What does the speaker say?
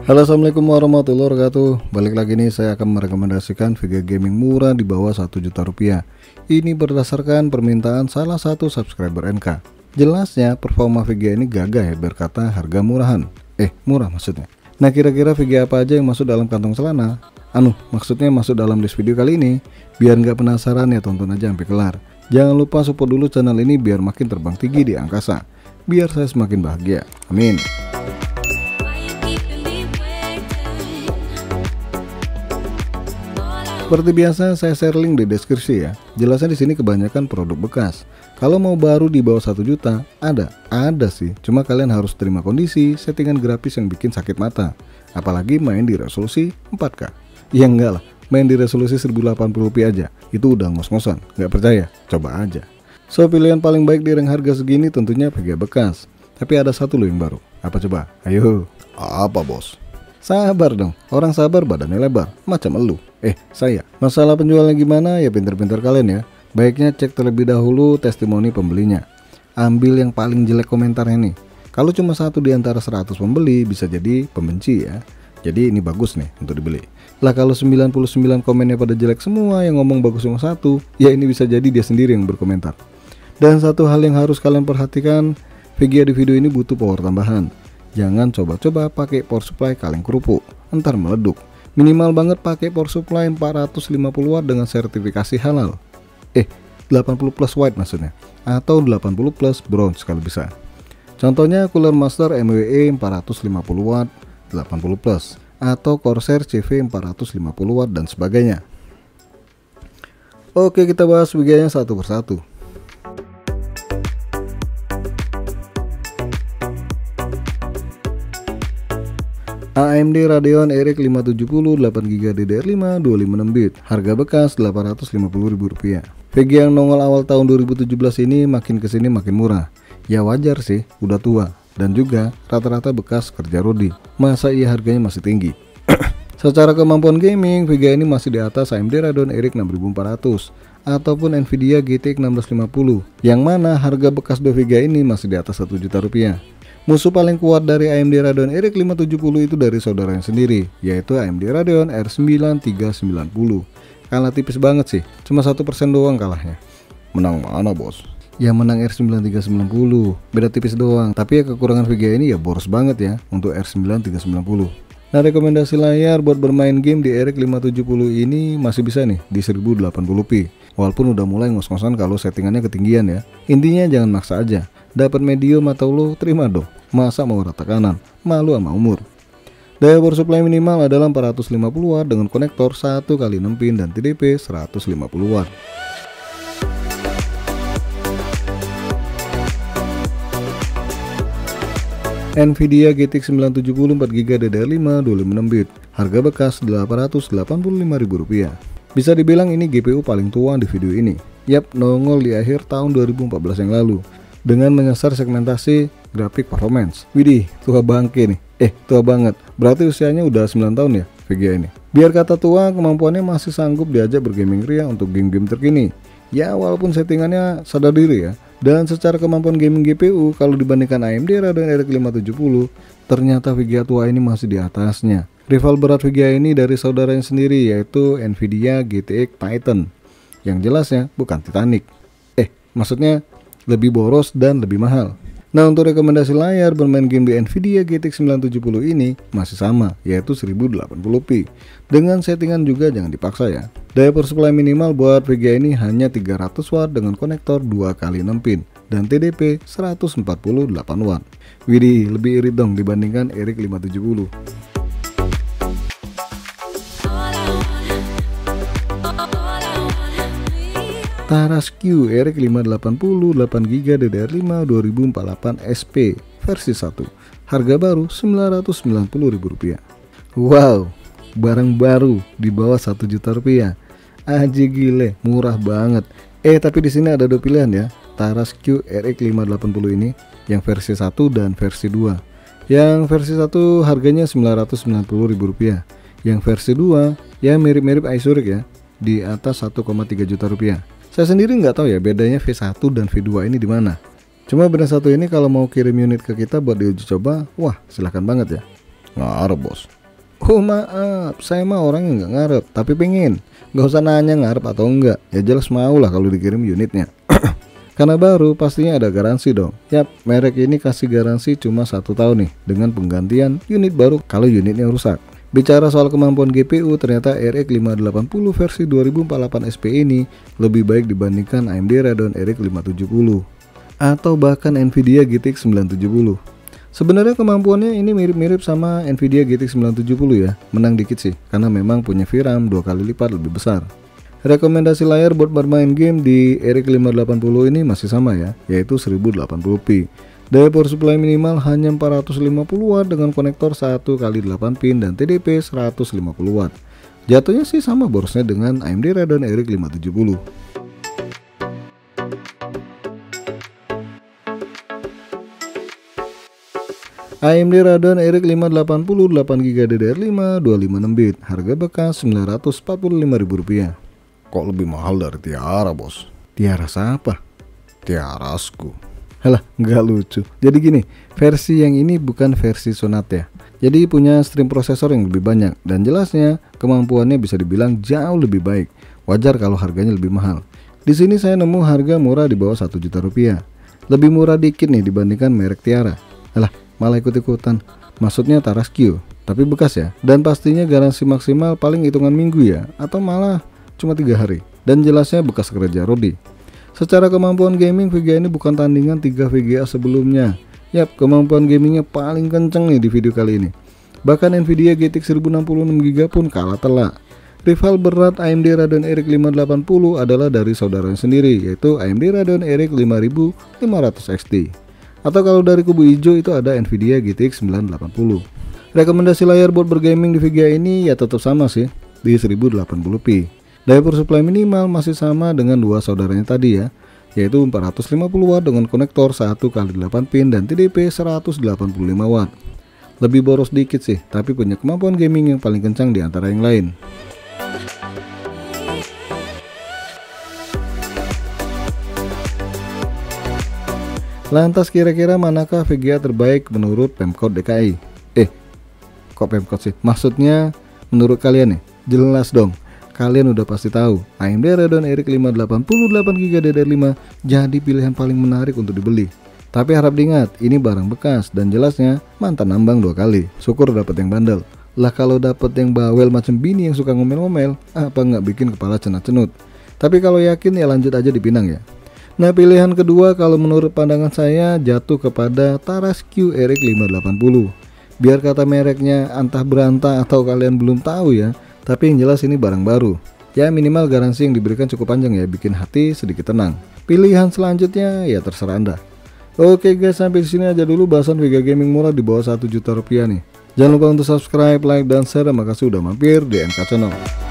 Halo, assalamualaikum warahmatullahi wabarakatuh. Balik lagi nih, saya akan merekomendasikan VGA gaming murah di bawah 1 juta rupiah. Ini berdasarkan permintaan salah satu subscriber NK. Jelasnya performa VGA ini gagah ya, berkata harga murahan. Murah maksudnya. Nah, kira-kira VGA apa aja yang masuk dalam kantong celana? Maksudnya masuk dalam list video kali ini. Biar nggak penasaran ya, tonton aja sampai kelar. Jangan lupa support dulu channel ini biar makin terbang tinggi di angkasa. Biar saya semakin bahagia. Amin. Seperti biasa, saya share link di deskripsi ya. Jelasnya di sini kebanyakan produk bekas. Kalau mau baru di bawah 1 juta, ada sih. Cuma kalian harus terima kondisi settingan grafis yang bikin sakit mata. Apalagi main di resolusi 4K. Ya enggak lah, main di resolusi 1080p aja. Itu udah ngos-ngosan. Nggak percaya? Coba aja. So, pilihan paling baik di rank harga segini tentunya VGA bekas. Tapi ada satu loh yang baru. Apa coba? Ayo. Apa bos? Sabar dong, orang sabar badannya lebar, macam elu. Saya. Masalah penjualnya gimana ya, pinter-pinter kalian ya. Baiknya cek terlebih dahulu testimoni pembelinya. Ambil yang paling jelek komentarnya nih. Kalau cuma satu di antara 100 pembeli, bisa jadi pembenci ya. Jadi ini bagus nih untuk dibeli. Lah kalau 99 komennya pada jelek semua, yang ngomong bagus cuma satu, ya ini bisa jadi dia sendiri yang berkomentar. Dan satu hal yang harus kalian perhatikan, VGA di video ini butuh power tambahan. Jangan coba-coba pakai power supply kaleng kerupuk, entar meleduk. Minimal banget pakai power supply 450 watt dengan sertifikasi halal. 80 plus white maksudnya, atau 80 plus bronze kalau bisa. Contohnya Cooler Master MWE 450 watt 80 plus, atau Corsair CV 450 watt dan sebagainya. Oke, kita bahas VGA-nya satu persatu. AMD Radeon RX 570 8GB DDR5 256 bit, harga bekas Rp850.000. VGA yang nongol awal tahun 2017 ini makin kesini makin murah. Ya wajar sih, udah tua, dan juga rata-rata bekas kerja Rodi. Masa iya harganya masih tinggi? Secara kemampuan gaming, VGA ini masih di atas AMD Radeon RX 6400 ataupun Nvidia GTX 1650, yang mana harga bekas VGA ini masih di atas 1 juta rupiah. Musuh paling kuat dari AMD Radeon RX 570 itu dari saudaranya sendiri, yaitu AMD Radeon R9 390. Kalah tipis banget sih, cuma 1% doang kalahnya. Menang mana bos? Ya menang R9 390, beda tipis doang. Tapi ya kekurangan VGA ini ya boros banget ya untuk R9 390. Nah, rekomendasi layar buat bermain game di RX 570 ini masih bisa nih di 1080p. Walaupun udah mulai ngos-ngosan kalau settingannya ketinggian ya. Intinya jangan maksa aja. Dapat medium atau low, terima dong. Masa mau rata kanan, malu sama umur. Daya power supply minimal adalah 450 watt dengan konektor 1x6 pin dan TDP 150 watt. Nvidia GTX 970 4GB DDR5 256 bit, harga bekas Rp885.000. Bisa dibilang ini GPU paling tua di video ini. Yap, nongol di akhir tahun 2014 yang lalu dengan menyasar segmentasi grafik performance. Widih, tua bangke nih. Tua banget. Berarti usianya udah 9 tahun ya VGA ini. Biar kata tua, kemampuannya masih sanggup diajak bergaming ria untuk game-game terkini. Ya walaupun settingannya sadar diri ya. Dan secara kemampuan gaming GPU, kalau dibandingkan AMD Radeon RX 570, ternyata VGA tua ini masih di atasnya. Rival berat VGA ini dari saudaranya sendiri, yaitu Nvidia GTX Titan. Yang jelasnya bukan Titanic. Maksudnya lebih boros dan lebih mahal. Nah, untuk rekomendasi layar bermain game di Nvidia GTX 970 ini masih sama, yaitu 1080p. Dengan settingan juga jangan dipaksa ya. Daya power supply minimal buat VGA ini hanya 300 watt dengan konektor 2x6 pin dan TDP 148 watt. Widih, lebih irit dong dibandingkan RX 570. Taras Q RX 580 8GB DDR5 2048 SP versi 1, harga baru Rp990.000. Wow, barang baru di bawah 1 juta rupiah. Aji gile, murah banget. Tapi di sini ada dua pilihan ya. Taras Q RX 580 ini yang versi 1 dan versi 2. Yang versi 1 harganya Rp990.000. Yang versi 2 ya mirip-mirip Aizurix ya, di atas 1,3 juta rupiah. Saya sendiri nggak tahu ya bedanya V1 dan V2 ini di mana. Cuma brand satu ini kalau mau kirim unit ke kita buat diuji coba, wah silahkan banget ya. Ngarep bos. Oh maaf, saya mah orang yang nggak ngarep, tapi pengen. Nggak usah nanya ngarep atau enggak, ya jelas mau lah kalau dikirim unitnya. Karena baru pastinya ada garansi dong. Yap, merek ini kasih garansi cuma 1 tahun nih dengan penggantian unit baru kalau unitnya rusak. Bicara soal kemampuan GPU, ternyata RX 580 versi 2048 SP ini lebih baik dibandingkan AMD Radeon RX 570 atau bahkan Nvidia GTX 970. Sebenarnya kemampuannya ini mirip-mirip sama Nvidia GTX 970 ya, menang dikit sih karena memang punya VRAM 2 kali lipat lebih besar. Rekomendasi layar buat bermain game di RX 580 ini masih sama ya, yaitu 1080p. Daya power supply minimal hanya 450 watt dengan konektor 1x8 pin dan TDP 150 watt. Jatuhnya sih sama borosnya dengan AMD Radeon RX 570. AMD Radeon RX 580 8GB DDR5 256-bit, harga bekas Rp945.000. Kok lebih mahal dari Tiara, bos? Tiara siapa? Tiarasku. Halah, nggak lucu. Jadi gini, versi yang ini bukan versi Sonata ya. Jadi punya stream prosesor yang lebih banyak dan jelasnya kemampuannya bisa dibilang jauh lebih baik. Wajar kalau harganya lebih mahal. Di sini saya nemu harga murah di bawah 1 juta rupiah. Lebih murah dikit nih dibandingkan merek Tiara. Halah, malah ikut-ikutan. Maksudnya Tarasque, tapi bekas ya. Dan pastinya garansi maksimal paling hitungan minggu ya, atau malah cuma 3 hari. Dan jelasnya bekas kerja Rodi. Secara kemampuan gaming, VGA ini bukan tandingan 3 VGA sebelumnya. Yap, kemampuan gamingnya paling kenceng nih di video kali ini. Bahkan Nvidia GTX 1066GB pun kalah telak. Rival berat AMD Radeon RX 580 adalah dari saudaranya sendiri, yaitu AMD Radeon RX 5500 XT. Atau kalau dari kubu hijau itu ada Nvidia GTX 980. Rekomendasi layar buat bergaming di VGA ini ya tetap sama sih, di 1080p. Daya power supply minimal masih sama dengan dua saudaranya tadi ya, yaitu 450 watt dengan konektor 1x8 pin dan TDP 185 watt. Lebih boros dikit sih, tapi punya kemampuan gaming yang paling kencang di antara yang lain. Lantas kira-kira manakah VGA terbaik menurut Pemkot DKI? Kok Pemkot sih? Maksudnya menurut kalian nih? Jelas dong. Kalian udah pasti tahu, AMD Radeon RX 580 8GB DDR5 jadi pilihan paling menarik untuk dibeli. Tapi harap diingat, ini barang bekas dan jelasnya mantan nambang 2 kali. Syukur dapat yang bandel. Lah kalau dapat yang bawel macam bini yang suka ngomel-ngomel, apa nggak bikin kepala cenat-cenut. Tapi kalau yakin ya lanjut aja dipinang ya. Nah, pilihan kedua kalau menurut pandangan saya jatuh kepada Tarasque RX 580. Biar kata mereknya antah berantah atau kalian belum tahu ya, tapi yang jelas ini barang baru. Ya minimal garansi yang diberikan cukup panjang ya, bikin hati sedikit tenang. Pilihan selanjutnya ya terserah Anda. Oke guys, sampai sini aja dulu bahasan VGA gaming murah di bawah 1 juta rupiah nih. Jangan lupa untuk subscribe, like, dan share. Makasih udah mampir di MK Channel.